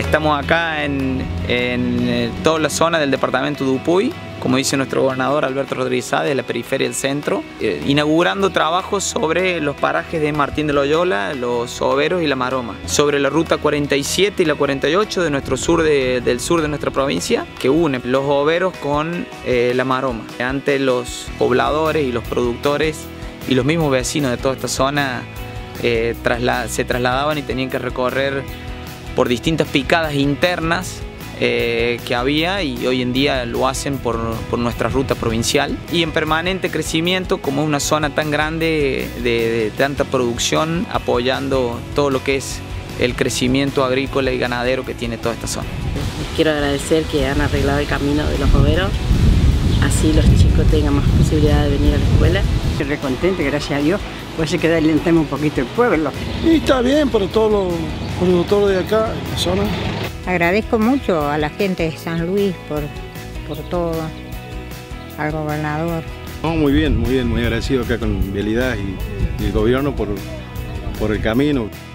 Estamos acá en toda la zona del departamento de Upuy, como dice nuestro gobernador Alberto Rodríguez Sá, de la periferia del centro, inaugurando trabajos sobre los parajes de Martín de Loyola, los Soberos y la Maroma, sobre la ruta 47 y la 48 de nuestro sur del sur de nuestra provincia, que une los Soberos con la Maroma. Antes los pobladores y los productores y los mismos vecinos de toda esta zona se trasladaban y tenían que recorrer por distintas picadas internas que había, y hoy en día lo hacen por nuestra ruta provincial, y en permanente crecimiento como una zona tan grande de tanta producción, apoyando todo lo que es el crecimiento agrícola y ganadero que tiene toda esta zona. Les quiero agradecer que han arreglado el camino de los Soberos, así los chicos tengan más posibilidad de venir a la escuela. Estoy re contento, gracias a Dios, puede ser que adelantemos un poquito el pueblo. Y está bien para todos los productores de acá, de la zona. Agradezco mucho a la gente de San Luis por todo, al gobernador. No, muy bien, muy agradecido acá con Vialidad y el gobierno por el camino.